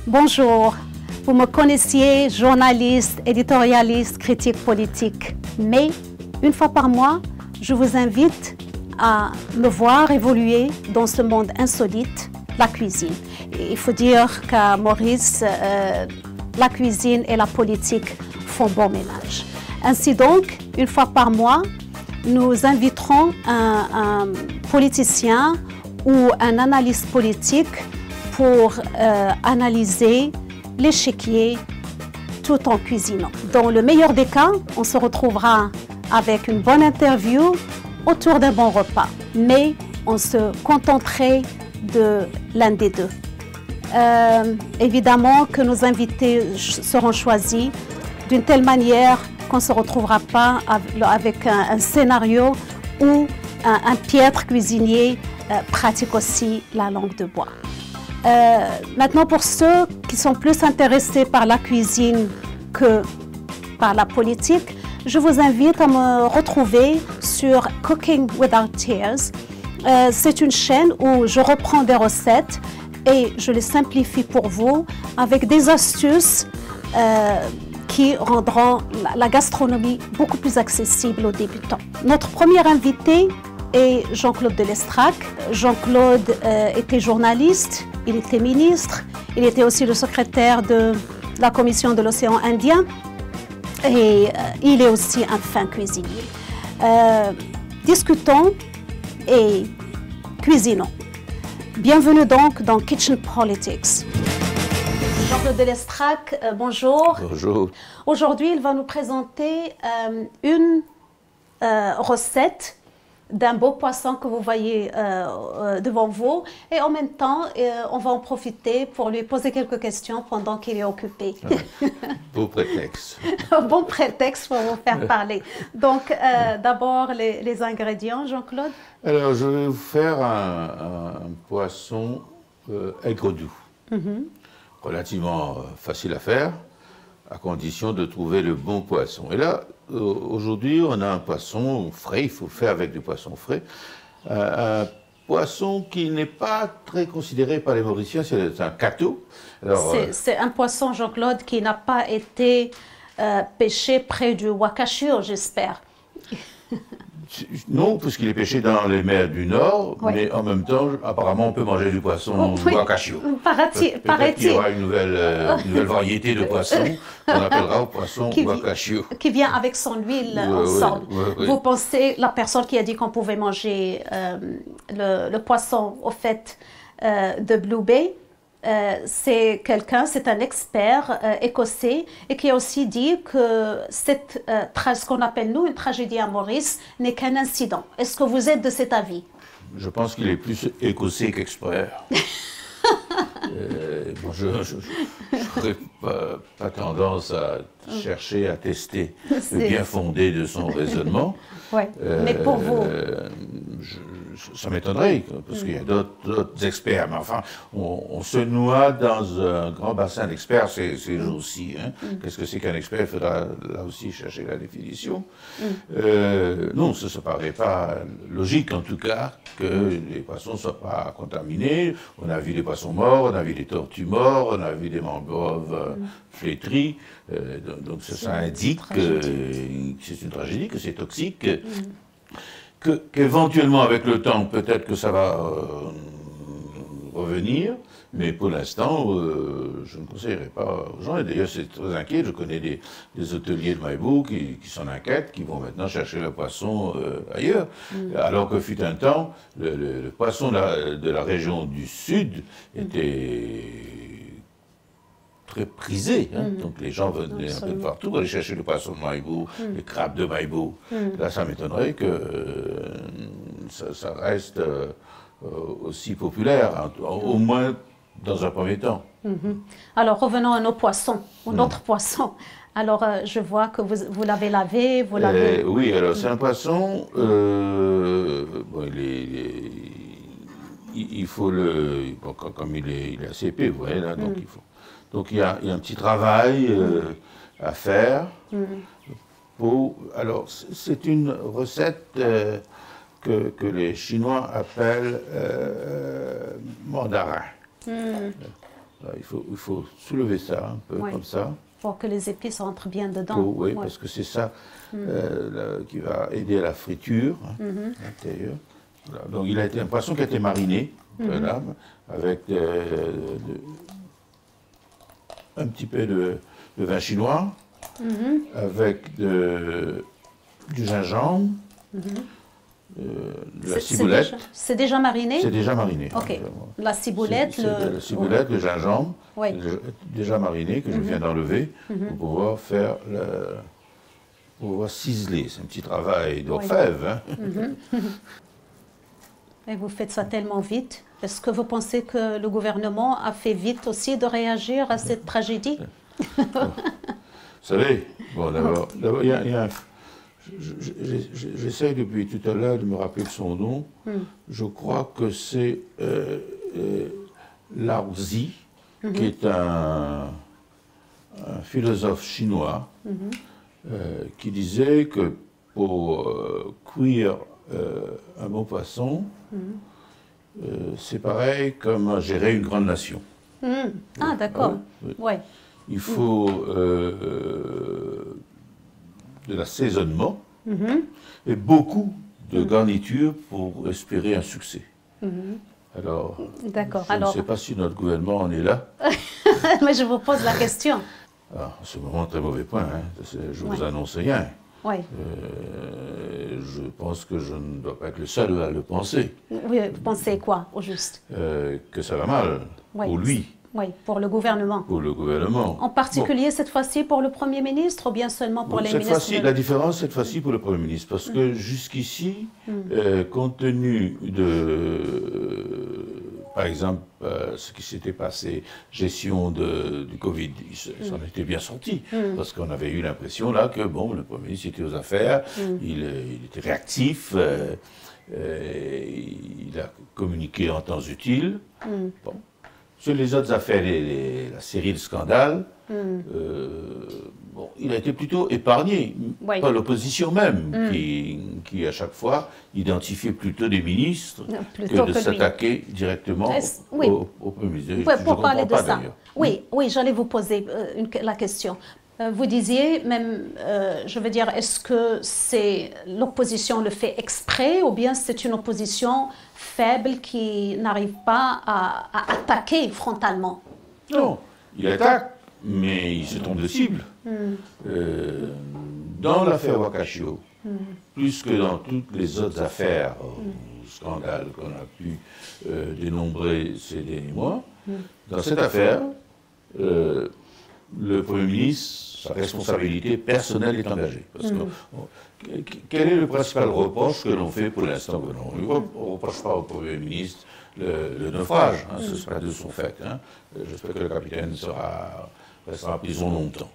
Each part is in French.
Bonjour, vous me connaissiez, journaliste, éditorialiste, critique politique. Mais une fois par mois, je vous invite à me voir évoluer dans ce monde insolite, la cuisine. Et il faut dire qu'à Maurice, la cuisine et la politique font bon ménage. Ainsi donc, une fois par mois, nous inviterons un politicien ou un analyste politique pour analyser l'échiquier tout en cuisinant. Dans le meilleur des cas, on se retrouvera avec une bonne interview autour d'un bon repas, mais on se contenterait de l'un des deux. Évidemment que nos invités seront choisis d'une telle manière qu'on ne se retrouvera pas avec un scénario où un piètre cuisinier pratique aussi la langue de bois. Maintenant, pour ceux qui sont plus intéressés par la cuisine que par la politique, je vous invite à me retrouver sur Cooking Without Tears. C'est une chaîne où je reprends des recettes et je les simplifie pour vous avec des astuces qui rendront la gastronomie beaucoup plus accessible aux débutants. Notre premier invité est Jean-Claude Delestrac. Jean-Claude était journaliste, il était ministre, il était aussi le secrétaire de la Commission de l'océan Indien et il est aussi un fin cuisinier. Discutons et cuisinons. Bienvenue donc dans Kitchen Politics. Jean-Claude Delestrac, bonjour. Bonjour. Aujourd'hui, il va nous présenter une recette d'un beau poisson que vous voyez devant vous. Et en même temps, on va en profiter pour lui poser quelques questions pendant qu'il est occupé. Beau prétexte. Bon prétexte pour vous faire parler. Donc, d'abord, les ingrédients, Jean-Claude. Alors, je vais vous faire un poisson aigre doux. Relativement facile à faire, à condition de trouver le bon poisson. Et là, aujourd'hui, on a un poisson frais, il faut faire avec du poisson frais. Un poisson qui n'est pas très considéré par les Mauriciens, c'est un cateau. C'est un poisson, Jean-Claude, qui n'a pas été pêché près du Wakashio, j'espère. Non, puisqu'il est pêché dans les mers du Nord, oui. Mais en même temps, apparemment, on peut manger du poisson Wakashio. Paraît-il. Il y aura une nouvelle variété de poisson qu'on appellera poisson Wakashio. Qui vient avec son huile ensemble. Oui. Vous pensez, la personne qui a dit qu'on pouvait manger le poisson au fait de Blue Bay, c'est un expert écossais et qui a aussi dit que ce qu'on appelle nous une tragédie à Maurice n'est qu'un incident. Est-ce que vous êtes de cet avis? Je pense qu'il est plus écossais qu'expert. Bon, je n'aurais pas tendance à chercher à tester le bien fondé de son raisonnement. Oui, mais pour vous ça m'étonnerait, parce qu'il y a d'autres experts, mais enfin, on se noie dans un grand bassin d'experts ces jours-ci. Hein. Qu'est-ce que c'est qu'un expert? Il faudra là aussi chercher la définition. Non, ça ne paraît pas logique, en tout cas, que les poissons ne soient pas contaminés. On a vu des poissons morts, on a vu des tortues mortes, on a vu des mangroves flétries. Donc ça indique que c'est une tragédie, que c'est toxique. Qu'éventuellement, avec le temps, peut-être que ça va revenir, mais pour l'instant, je ne conseillerais pas aux gens. Et d'ailleurs, c'est très inquiet. Je connais des hôteliers de Maïbou qui s'en inquiètent, qui vont maintenant chercher le poisson ailleurs. Alors que fut un temps, le poisson de la région du Sud était très prisé. Hein. Donc les gens venaient un peu de partout aller chercher le poisson de Maïbou, les crabes de Maïbou. Là, ça m'étonnerait que ça reste aussi populaire, hein, au moins dans un premier temps. Alors revenons à nos poissons, aux notre poisson. Alors je vois que vous l'avez lavé, vous l'avez... Oui, alors c'est un poisson, bon, il faut le... Bon, comme il est assez épais, vous voyez là, donc il faut... Donc il y a un petit travail à faire. Alors c'est une recette que les Chinois appellent mandarin. Là, il faut soulever ça un peu comme ça. Pour que les épices rentrent bien dedans. Oui, parce que c'est ça qui va aider à la friture à l'intérieur. Voilà. Donc il a été un poisson qui a été mariné avec un petit peu de vin chinois, avec du gingembre, de la ciboulette. C'est déjà mariné? C'est déjà mariné. Ok. La ciboulette, la ciboulette, le gingembre, déjà mariné, que je viens d'enlever, pour pouvoir faire pour pouvoir ciseler. C'est un petit travail d'orfèvre. Hein. Et vous faites ça tellement vite. Est-ce que vous pensez que le gouvernement a fait vite aussi de réagir à cette tragédie? Vous savez, bon, d'abord, il y a un... J'essaie depuis tout à l'heure de me rappeler de son nom. Je crois que c'est Lao Tzu, qui est un philosophe chinois, qui disait que pour cuire un bon poisson, c'est pareil comme gérer une grande nation. Ah, d'accord. Ouais. Il faut de l'assaisonnement et beaucoup de garnitures pour espérer un succès. Alors, je ne sais pas si notre gouvernement en est là. Mais je vous pose la question. Ah, c'est vraiment un très mauvais point. Hein. Je vous annonce rien. Je pense que je ne dois pas être le seul à le penser. Oui, vous pensez quoi, au juste? Que ça va mal, pour lui. Oui, pour le gouvernement. Pour le gouvernement. En particulier, cette fois-ci, pour le Premier ministre ou bien seulement pour les ministres? La différence, cette fois-ci, pour le Premier ministre. Parce que jusqu'ici, compte tenu de, par exemple, ce qui s'était passé, gestion du Covid, il s'en était bien sorti. Parce qu'on avait eu l'impression là que, bon, le Premier ministre était aux affaires, il était réactif, il a communiqué en temps utile. Bon. Sur les autres affaires, la série de scandales, il a été plutôt épargné par l'opposition même, qui à chaque fois identifiait plutôt des ministres que de s'attaquer directement au Premier ministre. Pour parler de ça, oui, j'allais vous poser la question. Vous disiez même, je veux dire, est-ce que l'opposition le fait exprès ou bien c'est une opposition faible qui n'arrive pas à attaquer frontalement? Non, il attaque, mais il se trompe de cible. Dans l'affaire Wakashio, plus que dans toutes les autres affaires ou scandales qu'on a pu dénombrer ces derniers mois, dans cette affaire, le Premier ministre, sa responsabilité personnelle est engagée. Parce que, quel est le principal reproche que l'on fait pour l'instant? On ne reproche pas au Premier ministre le naufrage, ce n'est pas de son fait. J'espère que le capitaine restera en prison longtemps.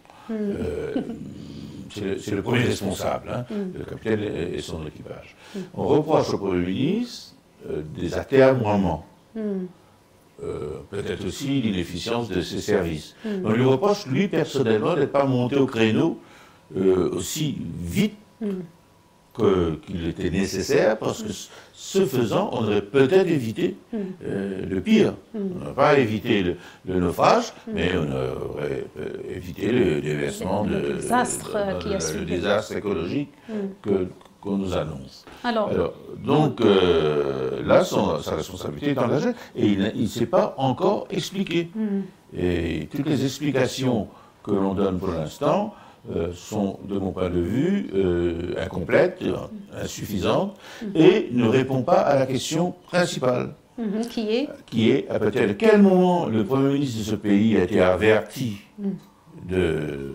C'est le premier responsable, le capitaine et son équipage. On reproche au Premier ministre des atermoiements. Peut-être aussi l'inefficience de ses services. On lui reproche, lui, personnellement, d'être pas monté au créneau aussi vite qu'il était nécessaire, parce que ce faisant, on aurait peut-être évité le pire. On n'aurait pas évité le naufrage, mais on aurait évité le déversement, le désastre écologique qu'on nous annonce. Donc là, sa responsabilité est engagée et il ne s'est pas encore expliqué. Et toutes les explications que l'on donne pour l'instant sont, de mon point de vue, incomplètes, insuffisantes et ne répondent pas à la question principale. Qui est à partir de quel moment le Premier ministre de ce pays a été averti de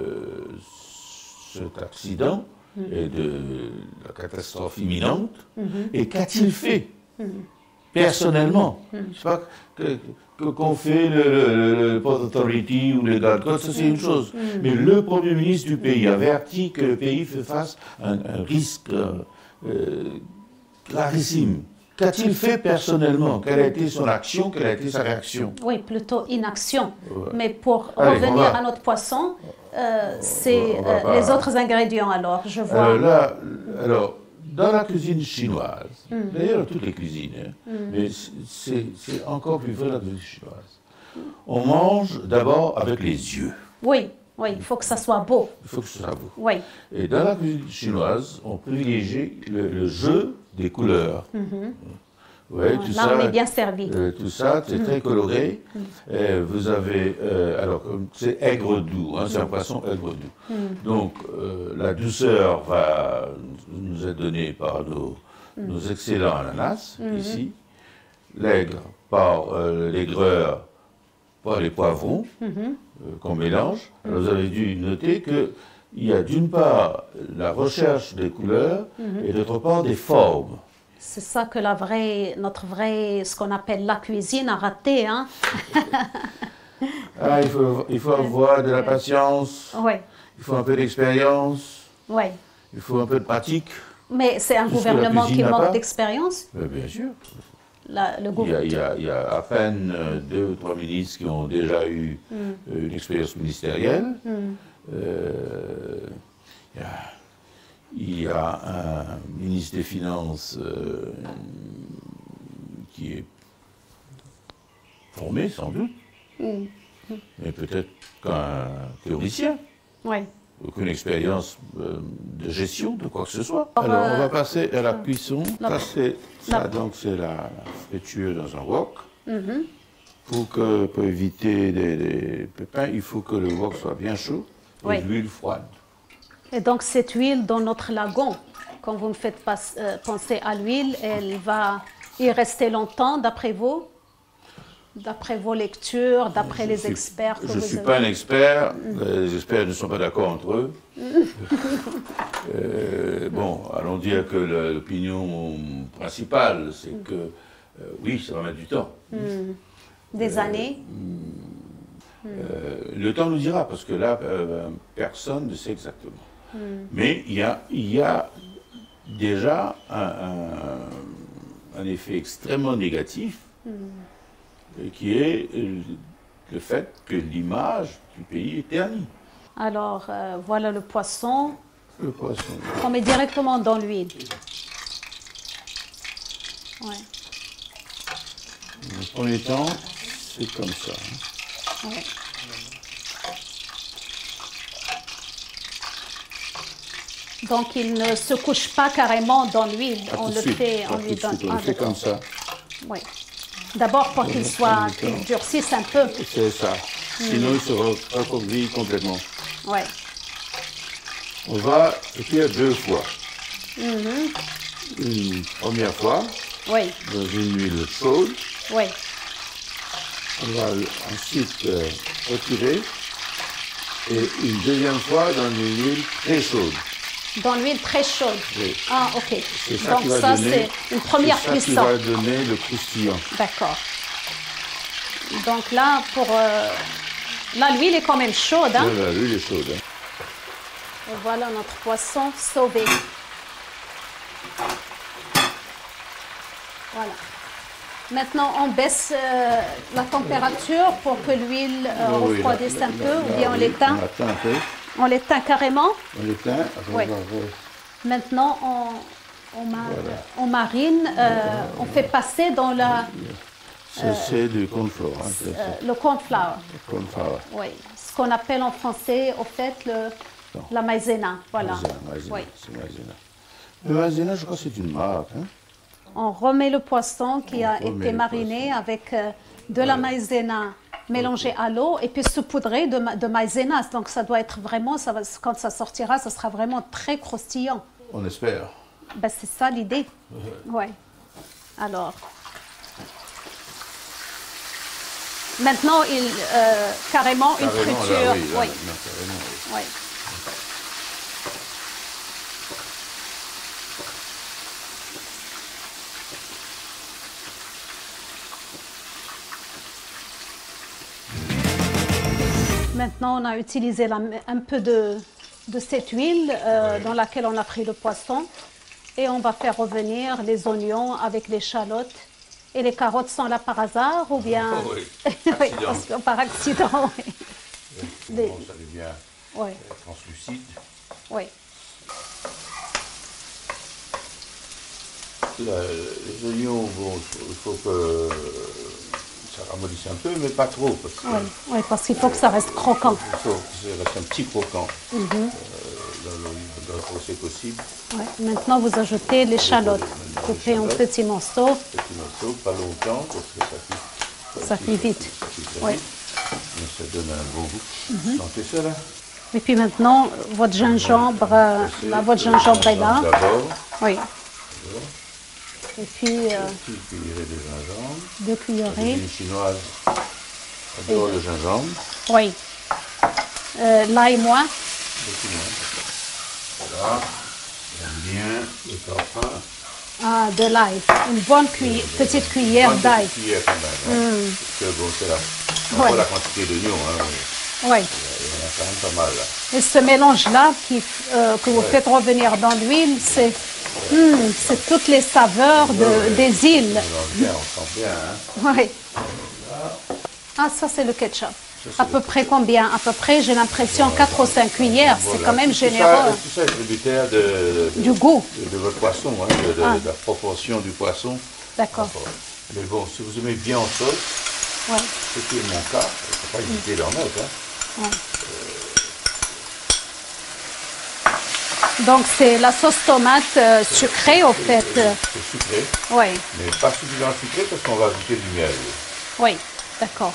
cet accident et de la catastrophe imminente, et qu'a-t-il fait personnellement? C'est pas qu'on fait le Port Authority ou les gardes côtes, ça c'est une chose. Mais le Premier ministre du pays avertit que le pays fait face à un risque clarissime. Qu'a-t-il fait personnellement? Quelle a été son action? Quelle a été sa réaction? Oui, plutôt inaction. Mais pour revenir à notre poisson, c'est les autres ingrédients alors, je vois. Alors, dans la cuisine chinoise, d'ailleurs toutes les cuisines, mais c'est encore plus vrai dans la cuisine chinoise, On mange d'abord avec les yeux. Oui, oui, il faut que ça soit beau. Il faut que ce soit beau. Oui. Et dans la cuisine chinoise, on privilégie le jeu des couleurs. Ouais, tout Là, ça, on est bien servi. tout ça, c'est très coloré. Vous avez, alors, c'est aigre-doux, hein, c'est un poisson aigre-doux. Donc, la douceur va nous être donnée par nos excellents ananas, ici. L'aigre par l'aigreur, par les poivrons qu'on mélange. Alors, vous avez dû noter qu'il y a d'une part la recherche des couleurs et d'autre part des formes. C'est ça que ce qu'on appelle la cuisine a raté, hein? Ah, il faut avoir de la patience, Oui, il faut un peu d'expérience, oui. il faut un peu de pratique. Mais c'est un Tout ce que la gouvernement qui cuisine n'a manque pas. d'expérience. Bien sûr. Le Il gouvernement. y a à peine 2 ou 3 ministres qui ont déjà eu une expérience ministérielle. Il y a un ministre des Finances qui est formé, sans doute, mais peut-être qu'un théoricien. Oui. Aucune expérience de gestion de quoi que ce soit. Alors, on va passer à la cuisson. Donc, c'est la friture dans un wok. Pour éviter des pépins, il faut que le wok soit bien chaud et Oui. l'huile froide. Et donc cette huile dans notre lagon, quand vous me faites penser à l'huile, elle va y rester longtemps d'après vous? D'après vos lectures, d'après les experts que Je vous ne suis avez? pas un expert, les experts ne sont pas d'accord entre eux. Bon, allons dire que l'opinion principale, c'est que oui, ça va mettre du temps. Des années? Le temps nous dira, parce que là, personne ne sait exactement. Mais il y a déjà un effet extrêmement négatif, qui est le fait que l'image du pays est ternie. Alors, voilà le poisson. Le poisson. On met directement dans l'huile. Ouais. Dans le premier temps, c'est comme ça. Hein. Ouais. Donc, il ne se couche pas carrément dans l'huile. Pas On tout de le suite, fait, pas on tout lui de donne suite, on le fait comme ça. Oui. D'abord pour qu'il durcisse un peu. C'est ça. Sinon, il se recroqueville complètement. Oui. On va cuire 2 fois. Une première fois, Oui. dans une huile chaude. Oui. On va ensuite retirer. Et une deuxième fois dans une huile très chaude. Dans l'huile très chaude. Oui. Ah, ok. C'est ça Donc qui va ça, donner, c'est une première c'est ça qui cuisson. va donner le croustillant. D'accord. Donc là, là, l'huile est quand même chaude. Hein? Voilà, l'huile est chaude. Hein. Et voilà notre poisson sauvé. Voilà. Maintenant, on baisse la température pour que l'huile Oui, refroidisse un peu, ou bien on oui, l'éteint. On l'éteint un peu. On l'éteint carrément. On l'éteint. Oui. Maintenant, on marine, on fait passer dans C'est du cornflour. Hein, le cornflower. cornflour. Oui. Ce qu'on appelle en français, au fait, la maïzena. Voilà. Maïzena, Oui. c'est maïzena. Le maïzena, je crois que c'est une marque. Hein. On remet le poisson qui a remet été le mariné avec de la maïzena mélangée à l'eau et puis saupoudrée de maïzena. Donc ça doit être vraiment, quand ça sortira, ça sera vraiment très croustillant. On espère. Ben, c'est ça l'idée. Ouais. Alors. Maintenant, carrément une friture. Là, oui, là, Oui. non, carrément, oui. Oui. Maintenant, on a utilisé un peu de cette huile dans laquelle on a pris le poisson. Et on va faire revenir les oignons avec les échalotes. Et les carottes sont là par hasard ou bien... Oh oui, Oui, parce que par accident, oui. Bon, ça devient Oui, translucide. oui. Les oignons, bon, il faut que ça ramollisse un peu, mais pas trop. Parce que oui, parce qu'il faut que ça reste croquant. il faut que ça reste un petit croquant dans le procès possible. Ouais. Maintenant, vous ajoutez l'échalote, coupée en petits morceaux. Petit morceau, pas longtemps, parce que Ça cuit vite. Ça cuit très Ouais. vite. Mais ça donne un bon goût. Sentez ça là. Et puis maintenant, votre gingembre, votre gingembre est là. D'abord, Oui. Et puis, petite cuillerée de gingembre. 2 La cuillerées. cuisine chinoise adore le gingembre. Oui. L'ail, moi. Voilà. J'aime bien le parfum. Ah, de l'ail. Une bonne petite cuillère Une d'ail. petite cuillère quand même. Hein. Parce que bon, c'est Ouais. pas la quantité d'oignons. Hein. Oui. Il y en a quand même pas mal là. Et ce mélange-là que vous faites revenir dans l'huile, c'est toutes les saveurs des îles. On sent bien. Hein. Oui. Ah, ça, c'est le ketchup. À peu près combien? À peu près, j'ai l'impression 4 ou 5 cuillères. C'est quand même généreux. Tout ça est tributaire Du goût. de votre poisson, hein, de la proportion du poisson. D'accord. Mais bon, si vous aimez bien en sauce, Ouais. ce qui est mon cas, il ne faut pas hésiter d'en mettre. Hein. Ouais. Donc, c'est la sauce tomate sucrée, au fait. C'est sucré, Oui, mais pas suffisamment sucré parce qu'on va ajouter du miel. oui, d'accord.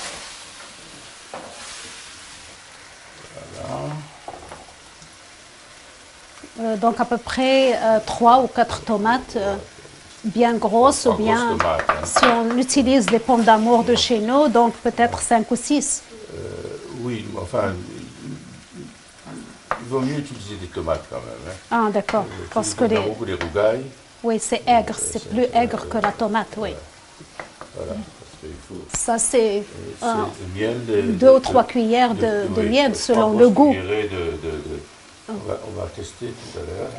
Donc, à peu près 3 ou 4 tomates bien grosses, ou Pas bien, grosse tomate, hein. si on utilise des pommes d'amour de chez nous, donc peut-être 5 ou 6. Oui, enfin, il vaut mieux utiliser des tomates quand même. Hein. Ah, d'accord. Parce que beaucoup des rougailles. oui, c'est aigre, c'est plus aigre que la tomate, oui. Voilà, parce qu'il faut. Ça, c'est Le miel 2 ou 3 cuillères de oui, miel 3 selon le grosses goût. cuillerées on va tester tout à l'heure.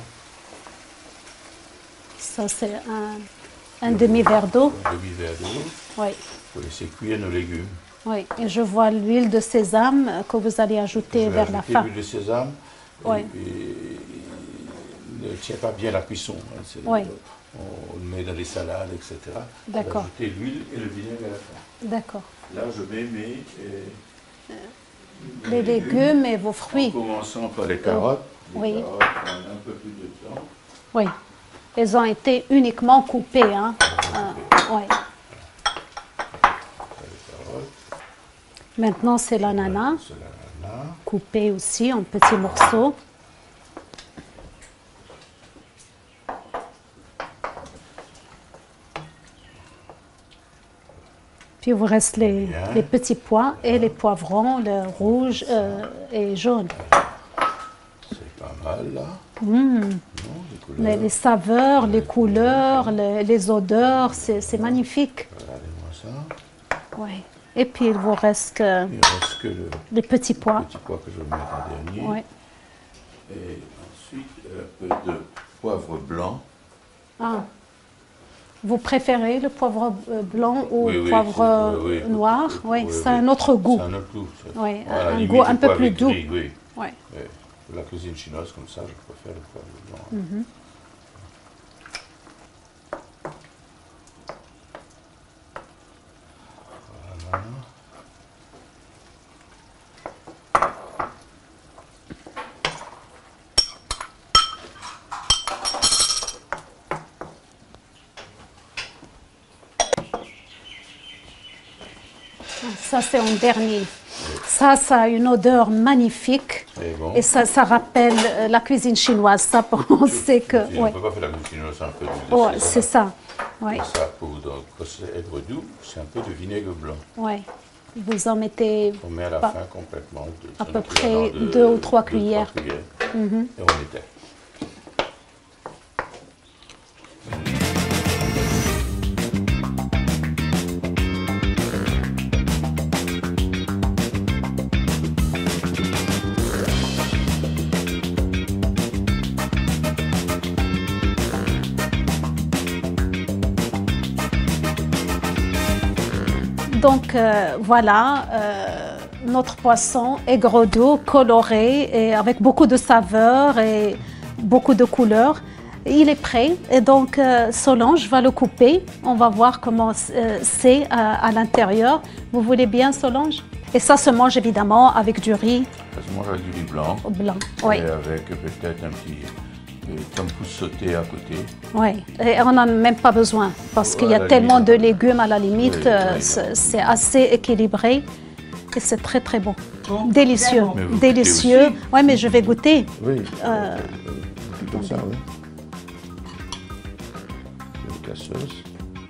Ça, c'est un demi-verre d'eau. Un demi-verre d'eau. Oui, Il faut laisser cuire nos légumes. oui. Et je vois l'huile de sésame que vous allez ajouter Je vais vers la ajouter fin. l'huile de sésame. Oui. Ne tient pas bien la cuisson. Hein. Oui. On le met dans les salades, etc. D'accord. On va ajouter l'huile et le vinaigre à la fin. D'accord. Là, je mets Les légumes et vos En fruits. commençant par les carottes. Les Oui. carottes prennent un peu plus de temps. Oui. Elles ont été uniquement coupées. Hein. Oui. Maintenant, c'est l'ananas, C'est l'ananas. coupé aussi en petits morceaux. Puis il vous reste les petits pois et les poivrons, le rouge et jaune. C'est pas mal là. Mm. Non, les couleurs. Les saveurs, les couleurs, les odeurs, c'est magnifique. Regardez-moi ça. Ouais. Et puis il vous reste Il ne reste que le les petits pois. petit pois que je vais mettre en dernier. Ouais. Et ensuite, un peu de poivre blanc. Ah. Vous préférez le poivre blanc ou Oui, le oui, poivre oui, noir? Oui, oui, c'est un autre goût. C'est un autre goût. Ça. Oui, À la un limite, goût un le peu poivre plus gris, doux. Oui. Ouais. Oui. Pour la cuisine chinoise, comme ça, je préfère le poivre blanc. Voilà. Ça, c'est en dernier. Ça a une odeur magnifique. Et bon. Et ça rappelle la cuisine chinoise. Ça, on sait que... On ne Ouais. peut pas faire la cuisine chinoise sans un peu d'huile de Ouais, sésame. c'est ça. Ouais. Et ça, donc, quand c'est être doux, c'est un peu de vinaigre blanc. Ouais. Vous en mettez On met à la Pas- fin complètement. à c'est peu l'équivalent près 2 ou 3 cuillères. Et on éteint. Donc voilà, notre poisson aigre d'eau, coloré et avec beaucoup de saveurs et beaucoup de couleurs. Il est prêt et donc Solange va le couper. On va voir comment c'est à l'intérieur. Vous voulez bien, Solange? Et ça se mange évidemment avec du riz. Ça se mange avec du riz blanc. Blanc, oui. Et avec peut-être un petit tomates sauté à côté. Oui, et on n'en a même pas besoin parce qu'il y a tellement de légumes à la limite. C'est assez équilibré et c'est très très bon. Bon, Délicieux, bon. délicieux. Oui, mais je vais goûter. Oui, comme ça, oui. Avec la sauce.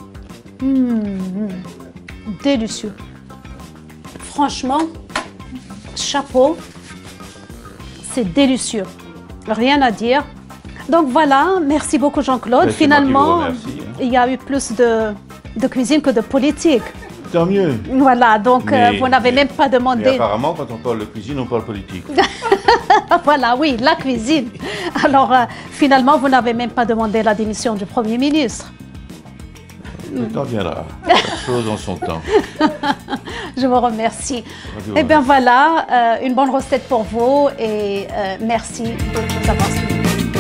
Délicieux. Franchement, chapeau, c'est délicieux. Rien à dire. Donc voilà, merci beaucoup Jean-Claude. Ben, Finalement, il y a eu plus de cuisine que de politique. Tant mieux. Voilà, donc vous n'avez même pas demandé... Mais apparemment, quand on parle de cuisine, on parle politique. Voilà, oui, la cuisine. Alors, finalement, vous n'avez même pas demandé la démission du Premier ministre. Le temps viendra. Chaque chose en son temps. Je vous remercie. Eh bien voilà, une bonne recette pour vous et merci de nous avoir suivis.